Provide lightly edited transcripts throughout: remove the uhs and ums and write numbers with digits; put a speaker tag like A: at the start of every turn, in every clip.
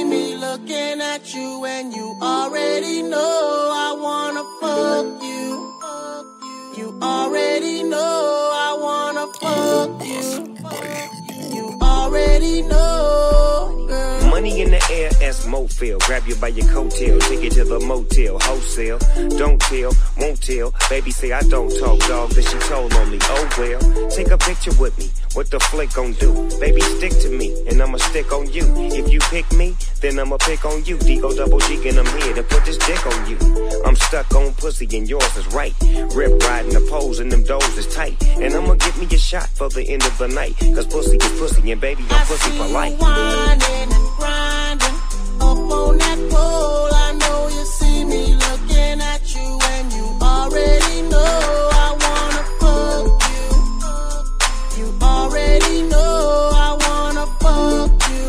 A: see me looking at you, and you already know I wanna fuck you. You already know I wanna fuck you. You already know, girl.
B: Money in the air as Mofil. Grab you by your coattail, take it to the motel, wholesale. Don't tell, won't tell. Baby say I don't talk, dog, then she told on me. Oh well, take a picture with me. What the flick gon' do? Baby, stick to me, and I'ma stick on you. If you pick me, then I'ma pick on you. D-O double G, and I'm here to put this dick on you. I'm stuck on pussy, and yours is right. Rip riding the poles, and them doors is tight. And I'ma get me a shot for the end of the night. Cause pussy is pussy, and baby, I'm pussy for life.
A: Whining and grinding up on that pole. I know you see me looking at you, and you already know I wanna fuck you. You already know I wanna fuck you.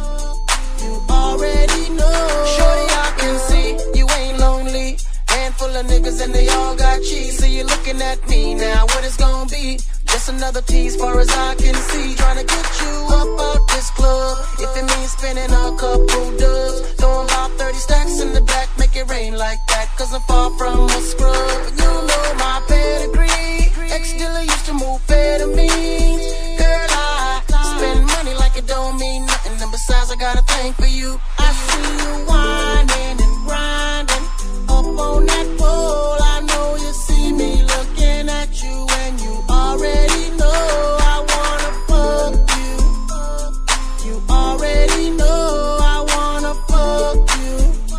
A: You already know. Shorty, I can see you ain't lonely. Handful of niggas and they all got cheese. See you looking at me now. What it's gonna be? Just another tease, far as I can see. Tryna get you up out this club. If it means spending a couple dubs, throwing about 30 stacks in the back, make it rain like that. Cause I'm far from a scrub. You know my pedigree. Ex-dealer used to move amphetamines. Girl, I spend money like it don't mean nothing. And besides, I got a thing for you. I see you whining and grinding up on that pole. I know you see me looking at you, and you already know I wanna fuck you. You already know I wanna fuck you.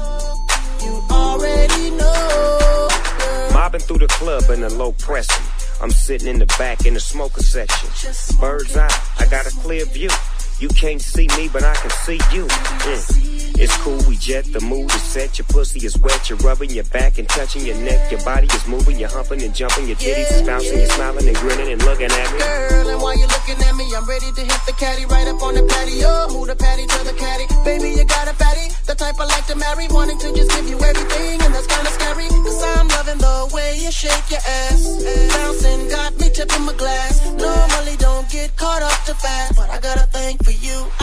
A: You already know, girl.
B: Mobbing through the club in a low pressing. I'm sitting in the back in the smoker section. Bird's eye, I got a clear view. You can't see me, but I can see you. It's cool, we jet, the mood is set. Your pussy is wet, you're rubbing your back and touching your neck. Your body is moving, you're humping and jumping. Your titties is bouncing, you're smiling and grinning and looking at me.
A: Girl, and while you're looking at me, I'm ready to hit the caddy right up on the patio. Move the patty to the caddy. Baby, you got a fatty, the type I like to marry. Wanting to just give you everything, and that's kinda scary. Cause I'm loving the way you shake your ass. Bouncing got me tipping my glass. Normally don't get caught up too fast, but I got a thing for you.